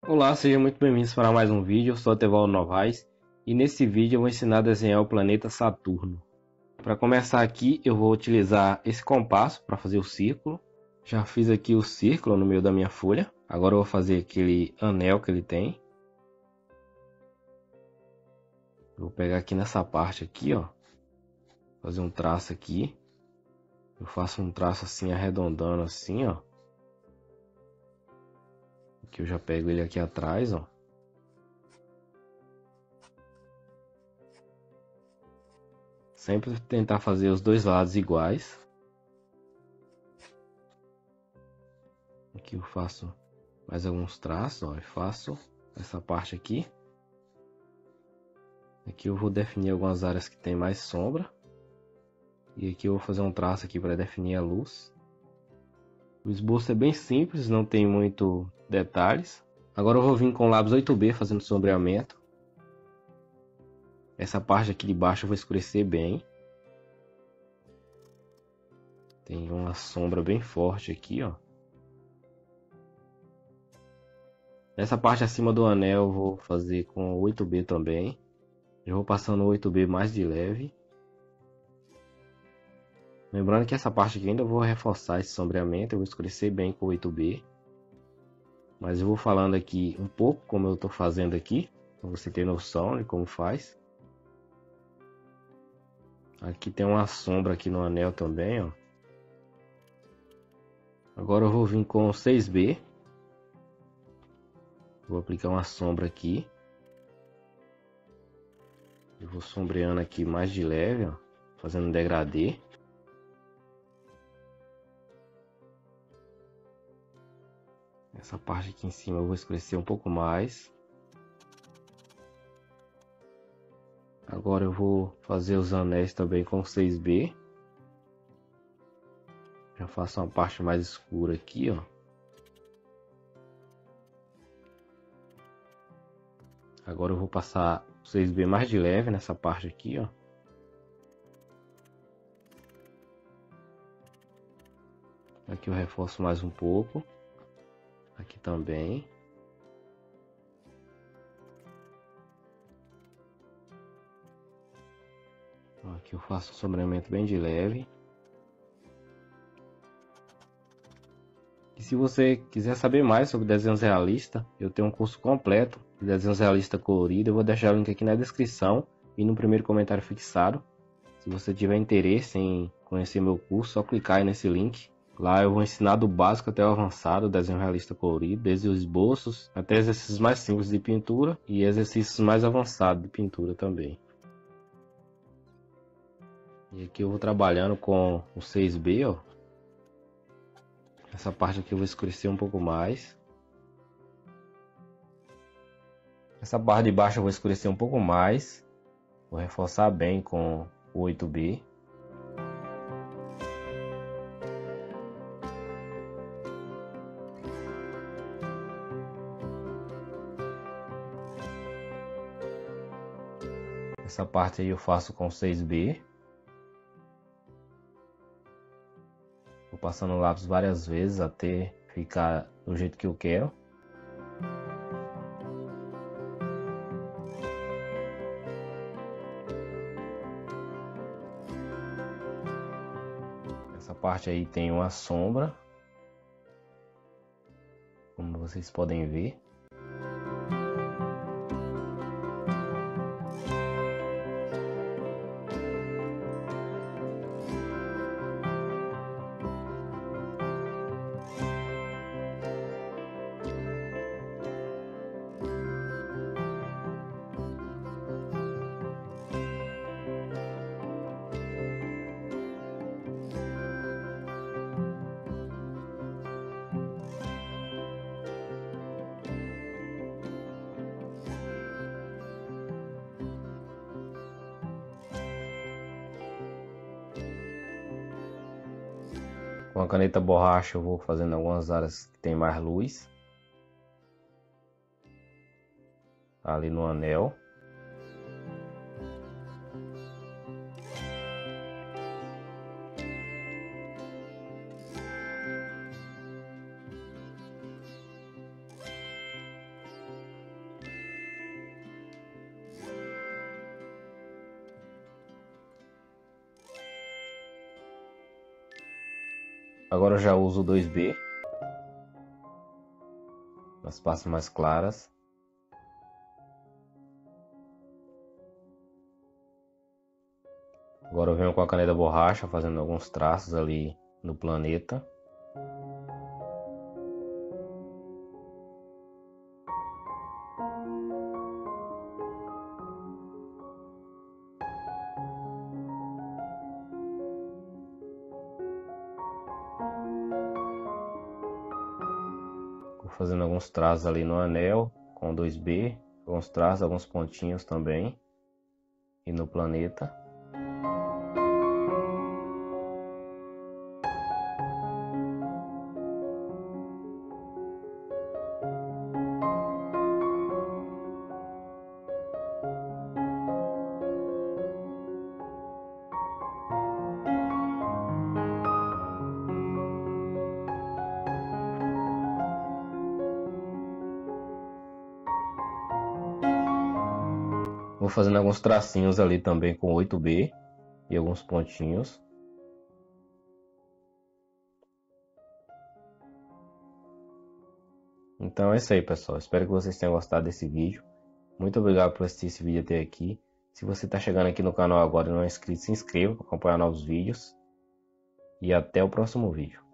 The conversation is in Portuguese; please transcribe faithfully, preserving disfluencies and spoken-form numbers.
Olá, sejam muito bem-vindos para mais um vídeo. Eu sou Tevaldo Novaes e nesse vídeo eu vou ensinar a desenhar o planeta Saturno. Para começar aqui, eu vou utilizar esse compasso para fazer o círculo. Já fiz aqui o círculo no meio da minha folha. Agora eu vou fazer aquele anel que ele tem. Vou pegar aqui nessa parte aqui, ó, fazer um traço aqui. Eu faço um traço assim arredondando assim, ó. Aqui eu já pego ele aqui atrás, ó. Sempre tentar fazer os dois lados iguais. Aqui eu faço mais alguns traços, ó, e faço essa parte aqui. Aqui eu vou definir algumas áreas que tem mais sombra. E aqui eu vou fazer um traço aqui para definir a luz. O esboço é bem simples, não tem muito detalhes. Agora eu vou vir com o lápis oito B fazendo sombreamento. Essa parte aqui de baixo eu vou escurecer bem. Tem uma sombra bem forte aqui, ó. Essa parte acima do anel eu vou fazer com o oito B também. Eu vou passando o oito B mais de leve. Lembrando que essa parte aqui ainda eu vou reforçar esse sombreamento, eu vou escurecer bem com o oito B. Mas eu vou falando aqui um pouco como eu estou fazendo aqui, para você ter noção de como faz. Aqui tem uma sombra aqui no anel também, ó. Agora eu vou vir com o seis B. Vou aplicar uma sombra aqui. Eu vou sombreando aqui mais de leve, ó, fazendo um degradê. Essa parte aqui em cima eu vou escurecer um pouco mais. Agora eu vou fazer os anéis também com seis B. Já faço uma parte mais escura aqui, ó. Agora eu vou passar o seis B mais de leve nessa parte aqui, ó. Aqui eu reforço mais um pouco. Aqui também. Aqui eu faço um sombreamento bem de leve. E se você quiser saber mais sobre desenhos realistas, eu tenho um curso completo de desenhos realistas coloridos. Eu vou deixar o link aqui na descrição e no primeiro comentário fixado. Se você tiver interesse em conhecer meu curso, só clicar aí nesse link. Lá eu vou ensinar do básico até o avançado, desenho realista colorido, desde os esboços até exercícios mais simples de pintura e exercícios mais avançados de pintura também. E aqui eu vou trabalhando com o seis B, ó. Essa parte aqui eu vou escurecer um pouco mais. Essa barra de baixo eu vou escurecer um pouco mais. Vou reforçar bem com o oito B. Essa parte aí eu faço com seis B. Vou passando o lápis várias vezes até ficar do jeito que eu quero. Essa parte aí tem uma sombra, como vocês podem ver. Com a caneta borracha eu vou fazendo algumas áreas que tem mais luz. Ali no anel. Agora eu já uso o dois B, nas partes mais claras. Agora eu venho com a caneta borracha fazendo alguns traços ali no planeta. Vou fazendo alguns traços ali no anel com dois B, alguns traços, alguns pontinhos também, e no planeta. Vou fazendo alguns tracinhos ali também com oito B e alguns pontinhos. Então é isso aí, pessoal. Espero que vocês tenham gostado desse vídeo. Muito obrigado por assistir esse vídeo até aqui. Se você está chegando aqui no canal agora e não é inscrito, se inscreva para acompanhar novos vídeos. E até o próximo vídeo.